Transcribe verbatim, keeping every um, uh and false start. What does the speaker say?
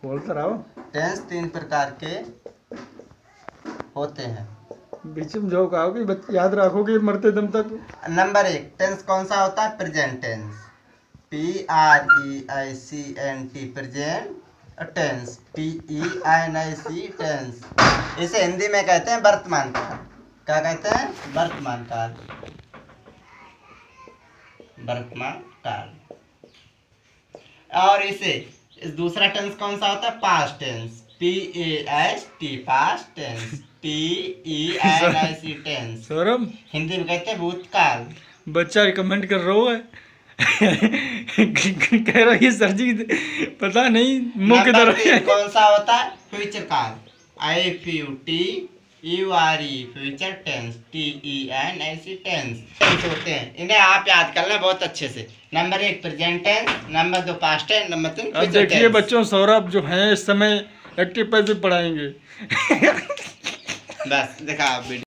बोलते रहो। टेंस तीन प्रकार के होते हैं। बीच में जो कहोगे बच- याद रखोगे मरते दम तक। नंबर एक, टेंस कौन सा होता है? Present tense. P R E I C N T, present tense. T E I N I C, tense. इसे हिंदी में कहते हैं वर्तमान काल। क्या कहते हैं? वर्तमान काल। वर्तमान काल। और इसे इस दूसरा टेंस कौन सा होता है? Past tense. P A S T, past tense. T E I N I C, tense. Saurabh, Hindi में कहते हैं भूतकाल। बच्चा कमेंट कर रहा है कह रहा है सर जी पता नहीं मुंह नंबर किधर तीन है। कौन सा होता है? फ्यूचर काल। I F U T U R E, future tense. T E N I C, tense. Tense होते हैं, इन्हें आप याद कर लें बहुत अच्छे से। नंबर एक प्रेजेंट टेंस, नंबर दो पास्ट टेंस, नंबर तीन अब फ्यूचर देखिए टेंस। बच्चों, सौरभ जो हैं इस समय एक्टिव पैसे पढ़ाएंगे। बस देखा आप वीडियो।